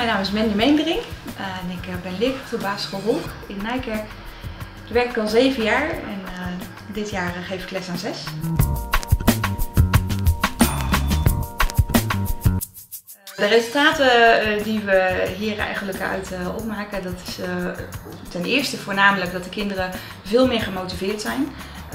Mijn naam is Mandy Meendering en ik ben leerkracht op basisschool Holk in Nijkerk. Daar werk ik al 7 jaar en dit jaar geef ik les aan 6. De resultaten die we hier eigenlijk uit opmaken, dat is ten eerste voornamelijk dat de kinderen veel meer gemotiveerd zijn.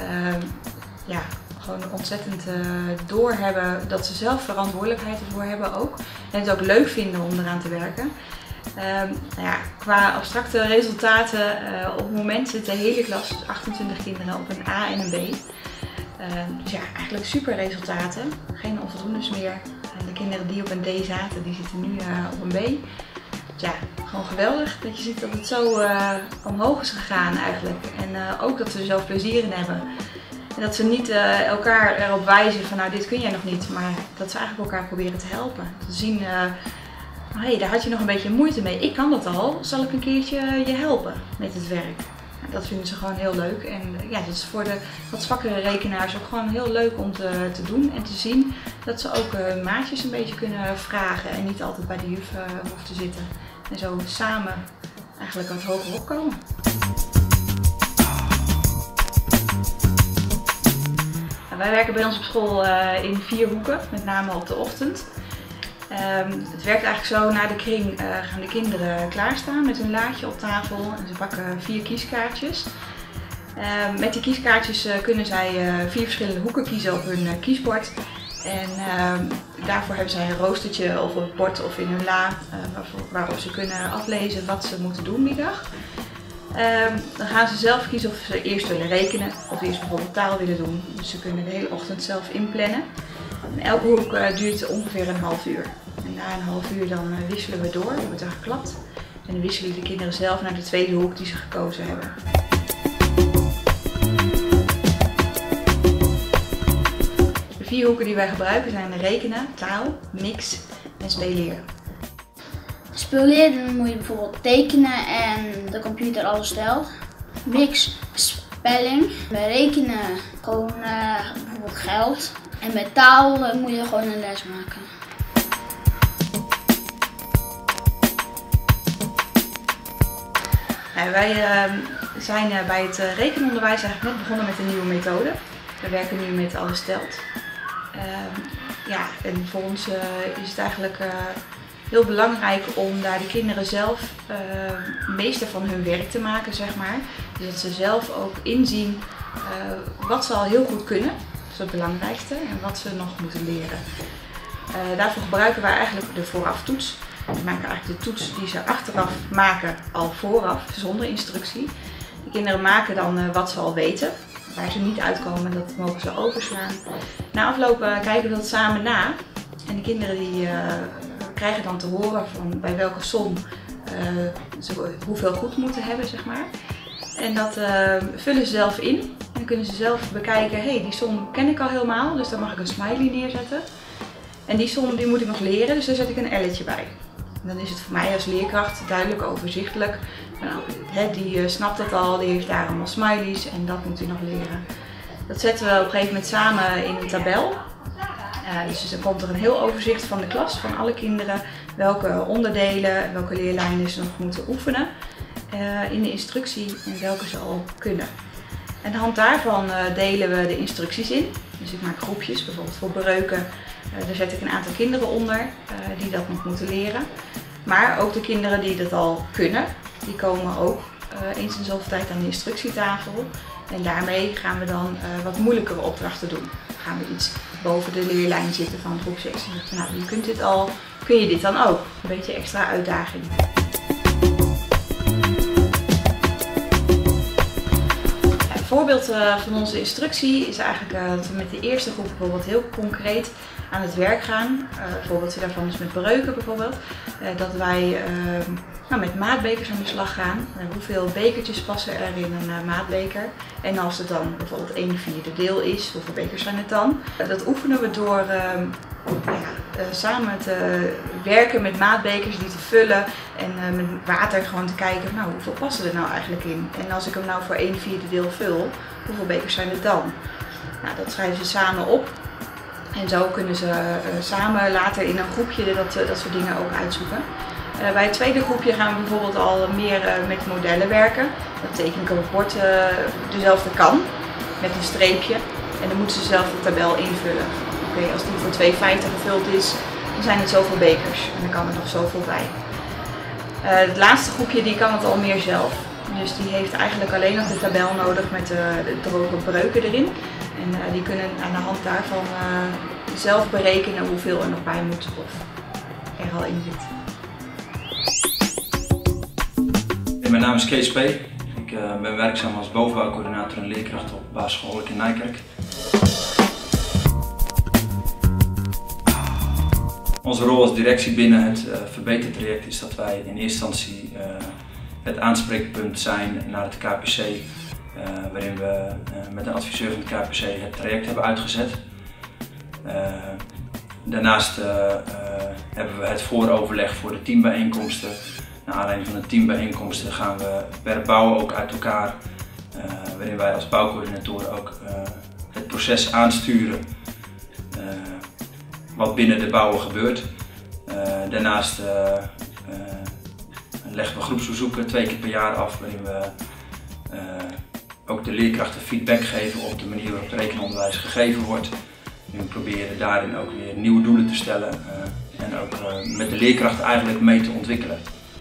Gewoon ontzettend doorhebben dat ze zelf verantwoordelijkheid ervoor hebben ook. En het ook leuk vinden om eraan te werken. Qua abstracte resultaten, op het moment zit de hele klas, 28 kinderen, op een A en een B. Dus ja, eigenlijk super resultaten. Geen onvoldoendes meer. De kinderen die op een D zaten, die zitten nu op een B. Dus ja, gewoon geweldig dat je ziet dat het zo omhoog is gegaan eigenlijk. En ook dat ze er zelf plezier in hebben. En dat ze niet elkaar erop wijzen van nou dit kun jij nog niet, maar dat ze eigenlijk elkaar proberen te helpen. Te zien, hey, daar had je nog een beetje moeite mee, ik kan dat al, zal ik een keertje je helpen met het werk. Dat vinden ze gewoon heel leuk en ja, dat is voor de wat zwakkere rekenaars ook gewoon heel leuk om te doen en te zien dat ze ook maatjes een beetje kunnen vragen en niet altijd bij de juf hoeven te zitten. En zo samen eigenlijk wat hoger opkomen. Wij werken bij ons op school in 4 hoeken, met name op de ochtend. Het werkt eigenlijk zo, na de kring gaan de kinderen klaarstaan met hun laadje op tafel en ze pakken 4 kieskaartjes. Met die kieskaartjes kunnen zij 4 verschillende hoeken kiezen op hun kiesbord. En daarvoor hebben zij een roostertje of op het bord of in hun la waarop ze kunnen aflezen wat ze moeten doen die dag. Dan gaan ze zelf kiezen of ze eerst willen rekenen of eerst bijvoorbeeld taal willen doen. Dus ze kunnen de hele ochtend zelf inplannen. En elke hoek duurt ongeveer een half uur. En na een half uur dan wisselen we door, er wordt er geklapt. En dan wisselen de kinderen zelf naar de tweede hoek die ze gekozen hebben. De 4 hoeken die wij gebruiken zijn rekenen, taal, mix en speelleren. Speelleren moet je bijvoorbeeld tekenen en de computer alles stelt. Mix, spelling. Bij rekenen gewoon bijvoorbeeld geld. En bij taal moet je gewoon een les maken. Wij zijn bij het rekenonderwijs eigenlijk net begonnen met een nieuwe methode. We werken nu met alles telt. En voor ons is het eigenlijk heel belangrijk om daar de kinderen zelf meester van hun werk te maken, zeg maar. Dus dat ze zelf ook inzien wat ze al heel goed kunnen, dat is het belangrijkste, en wat ze nog moeten leren. Daarvoor gebruiken wij eigenlijk de vooraftoets. We maken eigenlijk de toets die ze achteraf maken al vooraf, zonder instructie. De kinderen maken dan wat ze al weten. Waar ze niet uitkomen, dat mogen ze overslaan. Na afloop kijken we dat samen na. En de kinderen die krijgen dan te horen van bij welke som ze hoeveel goed moeten hebben, zeg maar. En dat vullen ze zelf in. En dan kunnen ze zelf bekijken, hey, die som ken ik al helemaal, dus daar mag ik een smiley neerzetten. En die som die moet ik nog leren, dus daar zet ik een L'tje bij. En dan is het voor mij als leerkracht duidelijk overzichtelijk. Nou, die snapt dat al, die heeft daar allemaal smileys en dat moet hij nog leren. Dat zetten we op een gegeven moment samen in een tabel. Dus dan komt er een heel overzicht van de klas, van alle kinderen, welke onderdelen, welke leerlijnen ze nog moeten oefenen in de instructie en welke ze al kunnen. En aan de hand daarvan delen we de instructies in. Dus ik maak groepjes, bijvoorbeeld voor breuken. Daar zet ik een aantal kinderen onder die dat nog moeten leren. Maar ook de kinderen die dat al kunnen, die komen ook eens in zoveel tijd aan de instructietafel. En daarmee gaan we dan wat moeilijkere opdrachten doen. Dan gaan we iets boven de leerlijn zitten van groep 6. En zeggen, nou, je kunt dit al, kun je dit dan ook? Een beetje extra uitdaging. Een voorbeeld van onze instructie is eigenlijk dat we met de eerste groep bijvoorbeeld heel concreet aan het werk gaan. Een voorbeeldje daarvan is met breuken bijvoorbeeld. Dat wij met maatbekers aan de slag gaan. Hoeveel bekertjes passen er in een maatbeker? En als het dan bijvoorbeeld 1/4 deel is, hoeveel bekers zijn het dan? Dat oefenen we door samen te werken met maatbekers, die te vullen en met water gewoon te kijken, nou, hoeveel passen er nou eigenlijk in? En als ik hem nou voor 1/4 deel vul, hoeveel bekers zijn het dan? Nou, dat schrijven ze samen op. En zo kunnen ze samen later in een groepje dat soort dingen ook uitzoeken. Bij het tweede groepje gaan we bijvoorbeeld al meer met modellen werken. Dan teken ik op het bord dezelfde kan met een streepje en dan moeten ze zelf de tabel invullen. Oké, als die voor 2,50 gevuld is, dan zijn het zoveel bekers en dan kan er nog zoveel bij. Het laatste groepje die kan het al meer zelf. Dus die heeft eigenlijk alleen nog de tabel nodig met de droge breuken erin. En die kunnen aan de hand daarvan zelf berekenen hoeveel er nog bij moet of er al in zit. Mijn naam is Kees P. Ik ben werkzaam als bovenbouwcoördinator en leerkracht op basisschool in Nijkerk. Onze rol als directie binnen het verbetertraject is dat wij in eerste instantie het aanspreekpunt zijn naar het KPC, waarin we met een adviseur van het KPC het traject hebben uitgezet. Daarnaast hebben we het vooroverleg voor de teambijeenkomsten. Naar aanleiding van de teambijeenkomsten gaan we per bouw ook uit elkaar, waarin wij als bouwcoördinatoren ook het proces aansturen wat binnen de bouwen gebeurt. Daarnaast leggen we groepsbezoeken 2 keer per jaar af, waarin we ook de leerkrachten feedback geven op de manier waarop het rekenonderwijs gegeven wordt. En we proberen daarin ook weer nieuwe doelen te stellen en ook met de leerkrachten eigenlijk mee te ontwikkelen.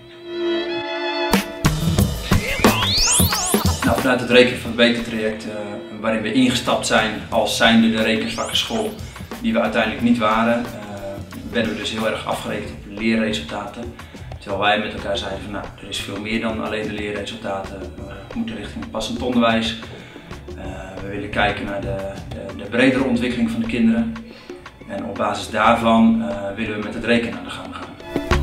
Nou, vanuit het rekenverbetertraject waarin we ingestapt zijn als zijnde de rekensvakkenschool die we uiteindelijk niet waren, werden we dus heel erg afgerekend op leerresultaten. Terwijl wij met elkaar zeiden van nou, er is veel meer dan alleen de leerresultaten. We moeten richting passend onderwijs. We willen kijken naar de bredere ontwikkeling van de kinderen. En op basis daarvan willen we met het rekenen aan de gang gaan.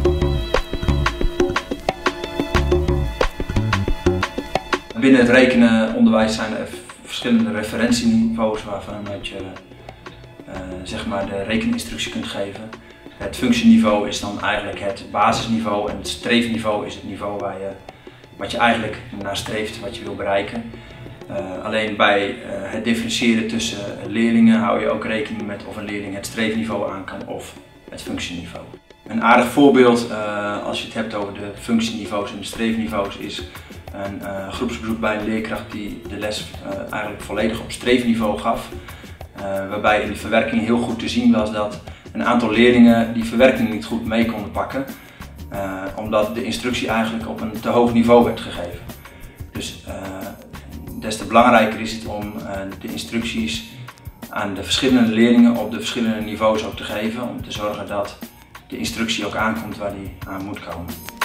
Binnen het rekenenonderwijs zijn er verschillende referentieniveaus waarvanuit je zeg maar de rekeninstructie kunt geven. Het functieniveau is dan eigenlijk het basisniveau en het streefniveau is het niveau wat je eigenlijk naar streeft, wat je wil bereiken. Alleen bij het differentiëren tussen leerlingen hou je ook rekening met of een leerling het streefniveau aan kan of het functieniveau. Een aardig voorbeeld als je het hebt over de functieniveaus en de streefniveaus is een groepsbezoek bij een leerkracht die de les eigenlijk volledig op streefniveau gaf. Waarbij in de verwerking heel goed te zien was dat een aantal leerlingen die verwerking niet goed mee konden pakken, omdat de instructie eigenlijk op een te hoog niveau werd gegeven. Dus des te belangrijker is het om de instructies aan de verschillende leerlingen op de verschillende niveaus ook te geven, om te zorgen dat de instructie ook aankomt waar die aan moet komen.